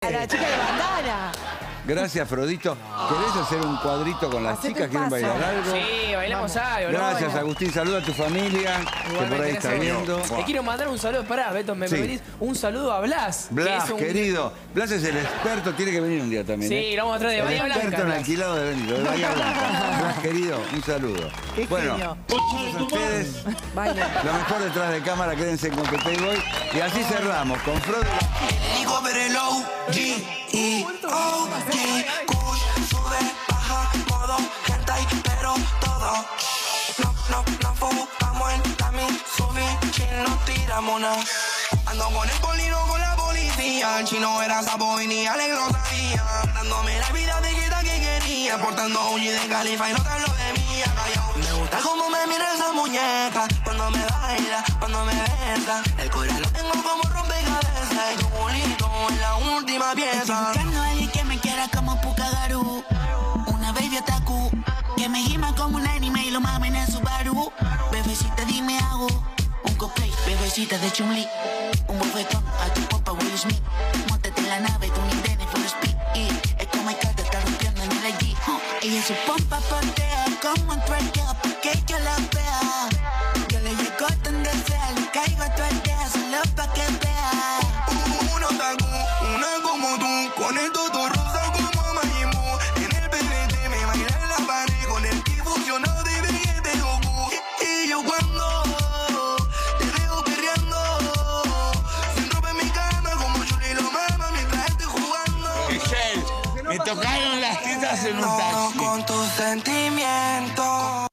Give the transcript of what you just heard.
A la chica de bandana. Gracias, Frodito. ¿Querés hacer un cuadrito con las Hacete chicas? un ¿Quieren paso. bailar algo? Sí, bailamos algo. Gracias, ¿no? Agustín. Saluda a tu familia, que por ahí está viendo. Te quiero mandar un saludo. Pará, Beto, me Sí. pedís un saludo a Blas. que Blas, es un... querido. Blas es el experto, tiene que venir un día también. Sí, lo vamos a traer de El Bahía Blanca. experto en Blas. alquilado de Benito, de Bahía Blanca. Blas, querido, un saludo. Qué Bueno, genio. gracias a ustedes. Baila. Lo mejor detrás de cámara, quédense con Pepe y Boy. Y así cerramos con Frodo. Digo, pero el O-G-E-O-G. Kush, sube, baja, modo, hentai, pero todo. No fumamos en la Mitsubishi, no tiramos nada. Ando con el polino, con la policía. El chino era sapo y ni Alex lo sabía. Dándome la vida de quieta que quería. Portando un G de Califa y no tan lo de mía. Callao. Me gusta cómo me mira esa muñeca. Cuando me baila, cuando me besa. El corazón lo tengo como rompecabezas. Y tu bolito en la última pieza. Estoy buscando a alguien que me quiera como Pukagaru. Una baby otaku que me gima como un anime y lo mamen en Subaru. Bebecita, dime hago un cosplay, bebecita de Chun-Li. Un bofetón a tu popa Will Smith. Móntate en la nave, tú ni Dennis full speed. Y es como el cata está rompiendo en el allí. Ella su pompa patea como un twerkeo porque yo la vea. Yo le llego donde sea, le caigo a tu aldea solo pa' que vea. Un otaku, una como tú. Con el toto rosa como Majin Buu. En el PVT me baila en la pared. Con el ki fusionado de Vegeta y Goku. Y yo cuando te veo perreando, sin ropa en mi cama como Chuli lo mama mientras estoy jugando. Michelle, me tocaron las tetas en un taxi. Con tus sentimientos.